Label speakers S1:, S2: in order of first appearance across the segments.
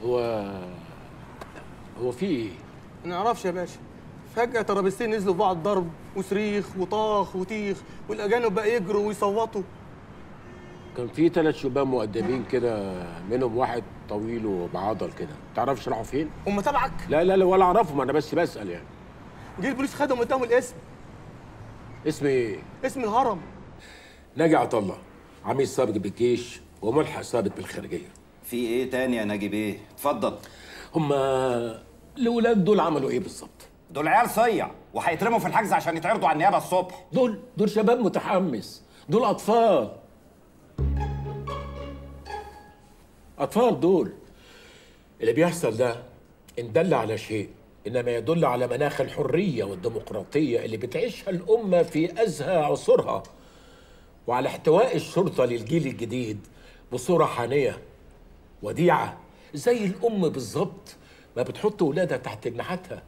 S1: هو هو في ايه؟
S2: ما نعرفش يا باشا. فجأة ترابيزتين نزلوا في بعض ضرب وصريخ وطاخ وتيخ، والأجانب بقى يجروا ويصوتوا.
S1: كان في 3 شباب مؤدبين كده، منهم واحد طويل وبعضل كده، متعرفش راحوا فين؟
S2: هم تبعك؟
S1: لا لا لا، ولا اعرفهم، انا بس بسأل يعني.
S2: جه البوليس خدهم قدام الاسم.
S1: اسم ايه؟
S2: اسم الهرم.
S1: ناجي عطا الله، عميد سابق بالجيش وملحق سابق بالخارجية.
S3: في ايه تاني يا ناجي بيه؟ اتفضل.
S1: هما الولاد دول عملوا ايه بالظبط؟
S3: دول عيال صيع وهيترموا في الحجز عشان يتعرضوا على النيابه الصبح.
S1: دول شباب متحمس، دول اطفال. اطفال دول. اللي بيحصل ده ان دل على شيء انما يدل على مناخ الحريه والديمقراطيه اللي بتعيشها الامه في ازهى عصورها، وعلى احتواء الشرطه للجيل الجديد بصوره حانيه وديعه، زي الام بالظبط ما بتحط ولادها تحت جناحاتها.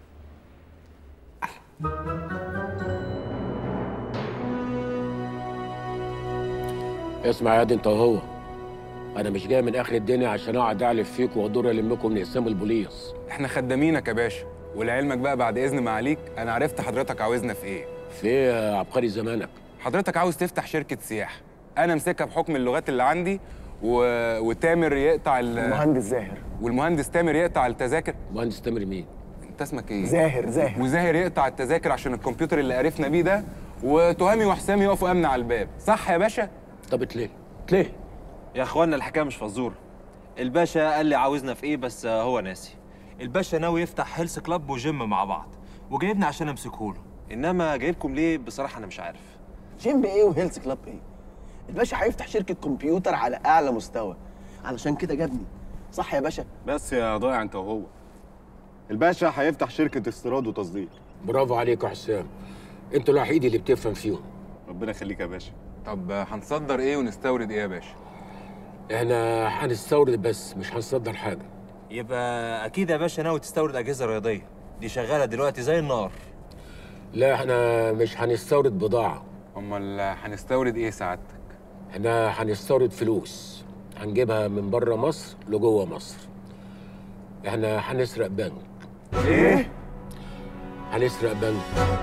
S1: اسمع يا دي انت وهو، انا مش جاي من اخر الدنيا عشان اقعد اعلف فيكم وادور المكم من اقسام البوليس.
S4: احنا خدامينك يا باشا، ولعلمك بقى بعد اذن معاليك انا عرفت حضرتك عاوزنا في ايه.
S1: في ايه يا عبقري زمانك؟
S4: حضرتك عاوز تفتح شركه سياحه، انا امسكها بحكم اللغات اللي عندي وتامر يقطع
S5: المهندس زاهر.
S4: والمهندس تامر يقطع التذاكر.
S1: مهندس تامر مين؟
S4: انت اسمك ايه؟
S5: زاهر.
S4: وزاهر يقطع التذاكر عشان الكمبيوتر اللي عرفنا بيه ده، وتهامي وحسام يقفوا امن على الباب، صح يا باشا؟
S1: طب ليه؟
S6: يا اخوانا الحكايه مش فزوره. الباشا قال لي عاوزنا في ايه بس هو ناسي. الباشا ناوي يفتح هيلث كلاب وجيم مع بعض، وجايبني عشان امسكه له. انما جايبكم ليه بصراحه انا مش عارف.
S5: جيم ايه وهيلث كلاب ايه؟ الباشا هيفتح شركه كمبيوتر على اعلى مستوى، علشان كده جابني. صح يا باشا؟
S7: بس يا ضايع انت وهو. الباشا هيفتح شركه استيراد وتصدير.
S1: برافو عليك يا حسام، انتوا الوحيد اللي بتفهم فيهم.
S7: ربنا يخليك يا باشا.
S4: طب هنصدر ايه ونستورد ايه يا باشا؟
S1: احنا هنستورد بس مش هنصدر حاجه.
S6: يبقى اكيد يا باشا ناوي تستورد اجهزه رياضيه، دي شغاله دلوقتي زي النار.
S1: لا احنا مش هنستورد بضاعه.
S4: امال هنستورد ايه سعادتك؟
S1: احنا هنستورد فلوس، هنجيبها من بره مصر لجوه مصر. احنا هنسرق بنك.
S7: ايه؟
S1: هنسرق بنك.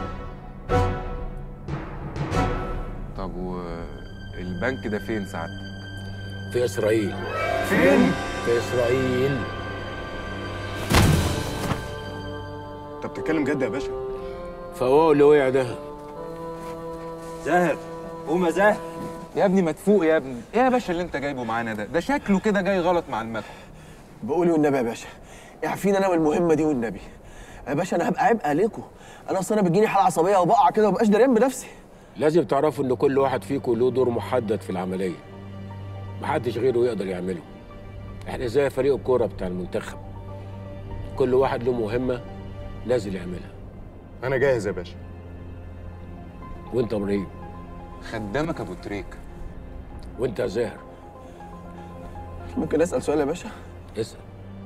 S4: طب والبنك ده فين سعادتك؟
S1: في اسرائيل.
S7: فين؟
S1: في اسرائيل.
S7: انت بتتكلم جد يا باشا؟
S1: فهو اللي وقع ده.
S6: زاهر قوم يا زاهر.
S4: يا ابني ما تفوق يا ابني، ايه يا باشا اللي انت جايبه معانا ده شكله كده جاي غلط مع المكتب.
S5: بقولي والنبي يا باشا اعفيني انا من المهمه دي والنبي. يا باشا انا هبقى عبء عليكم، انا اصل انا بتجيني حاله عصبيه وبقع كده ومبقاش داريان بنفسي.
S1: لازم تعرفوا ان كل واحد فيكم له دور محدد في العمليه، محدش غيره يقدر يعمله. احنا زي فريق الكوره بتاع المنتخب، كل واحد له مهمه لازم يعملها.
S7: انا جاهز يا باشا.
S1: وانت ابراهيم؟
S4: خدامك ابو تريك.
S1: وانت يا زاهر؟
S5: ممكن اسال سؤال يا باشا؟
S1: اسال.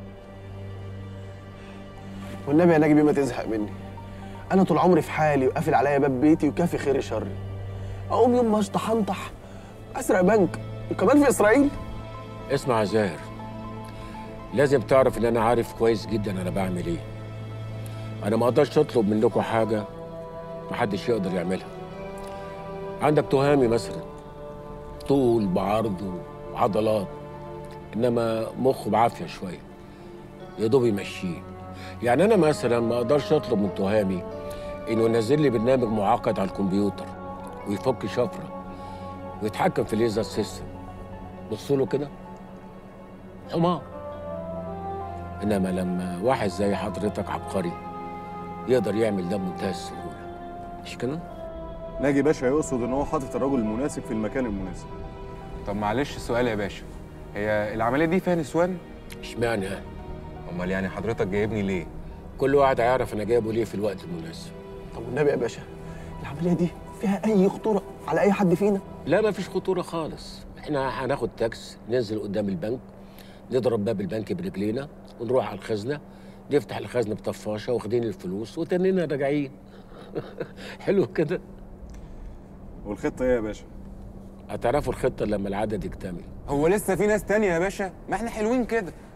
S5: والنبي يا ناجي ما تزهق مني، انا طول عمري في حالي وقافل عليا باب بيتي وكافي خيري شري، اقوم يوم ما اشطحنطح اسرق بنك وكمان في اسرائيل؟
S1: اسمع يا زاهر، لازم تعرف ان انا عارف كويس جدا انا بعمل ايه. انا ما اقدرش اطلب منكم حاجه محدش يقدر يعملها. عندك تهامي مثلا، طول بعرض وعضلات، انما مخه بعافيه شويه، يا دوب يمشيه. يعني انا مثلا ما اقدرش اطلب من تهامي انه ينزل لي برنامج معقد على الكمبيوتر ويفك شفره ويتحكم في الليزر سيستم. بصوا له كده حمار. انما لما واحد زي حضرتك عبقري يقدر يعمل ده بمنتهى السهوله، مش كده؟
S7: ناجي باشا يقصد ان هو حاطط الرجل المناسب في المكان المناسب.
S4: طب معلش سؤال يا باشا، هي العمليه دي فيها نسوان؟
S1: اشمعنى؟
S4: امال يعني حضرتك جايبني ليه؟
S1: كل واحد هيعرف انا جايبه ليه في الوقت المناسب.
S5: طب والنبي يا باشا العمليه دي فيها اي خطوره على اي حد فينا؟
S1: لا مفيش خطوره خالص. احنا هناخد تاكس، ننزل قدام البنك، نضرب باب البنك برجلينا ونروح على الخزنه، نفتح الخزنه بطفاشه واخدين الفلوس وتنينا راجعين. حلو كده؟
S7: والخطه ايه يا باشا؟
S1: هتعرفوا الخطه لما العدد يكتمل.
S4: هو لسه في ناس تانية يا باشا؟ ما احنا حلوين كده.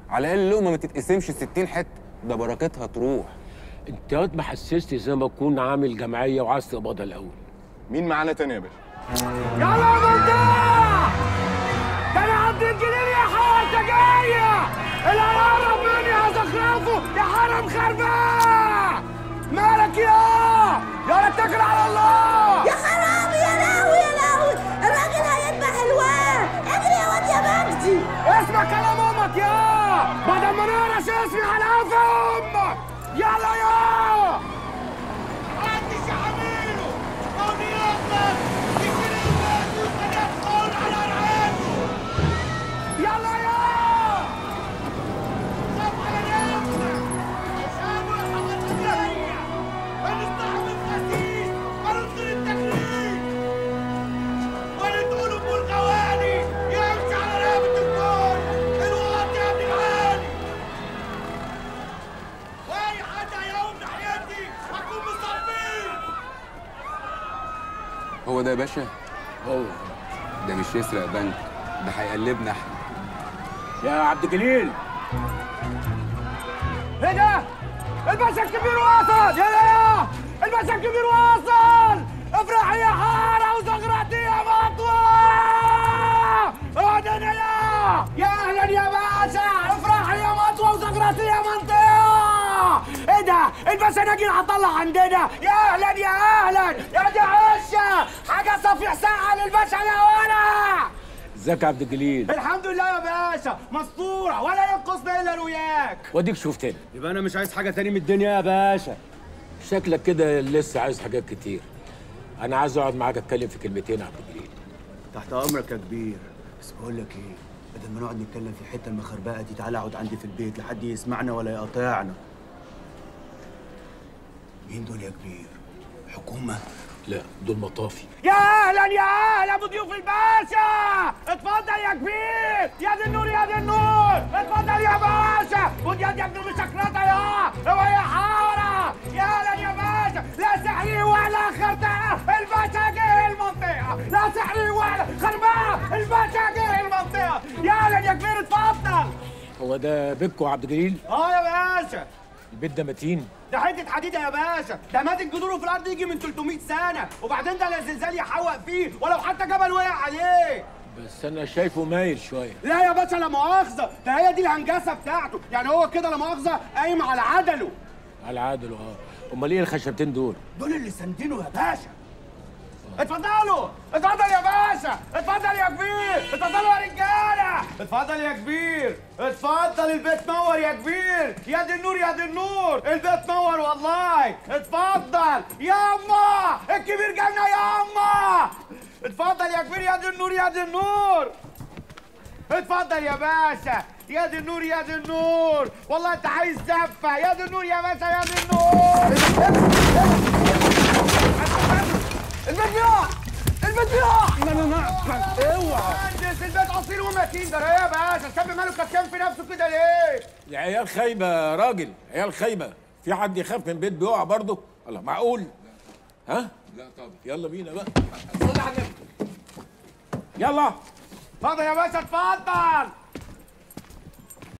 S4: على الاقل اللقمه ما تتقسمش 60 حته، ده بركتها تروح.
S1: انت يا واد ما حسستي زي ما اكون عامل جمعيه وعايز تقبضها الاول.
S7: مين معانا تاني يا باشا؟
S8: يلا يا منطقة! ده انا عبد الجليل يا حارة جاية! اللي هيقرب مني هزخرفه يا حرم خربان! مالك يا اتكل على الله!
S9: يا خرابي يا لهوي يا لهوي، الراجل هيذبح الواد، اجري يا واد يا مجدي.
S8: اسمع كلام امك يا بدل ما نقرش اسمي على قف امك. يلا يا محدش يحمله او نيابتك يشيل الواد ويتنفخون على رقبته. يلا يا خاف على نفسك عشان الحاجات الجايه هنستحمل خسيس وننصر التكليف ونتقول ام الغواني يمشي على رقبه الكل الوقت يا ابن العالي. واي حد هيقوم ناحيتي هكون مصابين.
S4: هو ده يا باشا؟
S1: هو
S4: ده مش يسرق بنك، ده هيقلبنا احنا.
S1: يا عبد الجليل
S8: ايه ده؟ الباشا الكبير وصل! يا الباشا الكبير وصل! افرحي يا حارة وزغرتي يا مطوة! اهدنا يا اهلا يا باشا! افرحي يا مطوة وزغرتي يا منطقة! ايه ده؟ الباشا ناجي هطلع عندنا! يا اهلا يا اهلا! يا دي عشة! حاجة صفيح ساعة للباشا يا ولا!
S1: ازيك يا عبد الجليل؟
S8: الحمد لله يا باشا، مسطورة ولا ينقصنا الا وياك.
S1: واديك شفتني.
S8: يبقى انا مش عايز حاجة تاني من الدنيا يا باشا.
S1: شكلك كده لسه عايز حاجات كتير. انا عايز اقعد معاك اتكلم في كلمتين يا عبد الجليل.
S10: تحت امرك يا كبير، بس بقول لك ايه، بدل ما نقعد نتكلم في الحته المخربقه دي، تعالى اقعد عندي في البيت لحد يسمعنا ولا يقاطعنا. مين دول يا كبير؟ حكومه؟
S1: لا دول مطافي.
S8: يا اهلا يا اهلا بضيوف الباشا، اتفضل يا كبير. يا دي النور يا دي النور، اتفضل يا باشا. خد يد يا ابن المشكلات يا هو يا حاره. يا اهلا يا باشا، لا سحري ولا خرطقه، الباشا جه المنطقه. لا سحري ولا خربقه، الباشا جه المنطقه. يا اهلا يا كبير اتفضل.
S1: هو ده بيتكو يا عبد الجليل؟
S8: يا باشا
S1: البيت ده متين؟
S8: ده حته حديده يا باشا، ده مادن جذوره في الارض يجي من 300 سنه، وبعدين ده لا زلزال يحوق فيه ولو حتى جبل وقع عليه.
S1: بس انا شايفه مايل شويه.
S8: لا يا باشا لا مؤاخذه، ده هي دي الهنجسه بتاعته، يعني هو كده لا مؤاخذه قايم على عدله.
S1: على عادل امال ايه الخشبتين دول؟
S8: دول اللي ساندينه يا باشا. اتفضلوا اتفضل يا باشا، اتفضل يا كبير، اتفضلوا يا رجاله، اتفضل يا كبير، اتفضل. البيت نور يا كبير. يا دي النور يا دي النور، البيت نور والله. اتفضل يا اما الكبير جالنا يا اما. اتفضل يا كبير. يا دي النور يا دي النور، اتفضل يا باشا. يا دي النور يا دي النور، والله انت عايز زفه. يا دي النور يا باشا يا دي النور. البيت بيقع، البيت بيقع. لا اوعى مهندس، البيت اصيل ومتين. ده يا باشا الشاب ماله كتكان في نفسه كده ليه؟
S1: يا عيال خايبه يا راجل، عيال خايبه. في حد يخاف من بيت بيقع برضه؟ الله معقول؟ ها؟ لا طبعا. يلا بينا بقى. صلي على النبي. يلا
S8: اتفضل يا باشا اتفضل.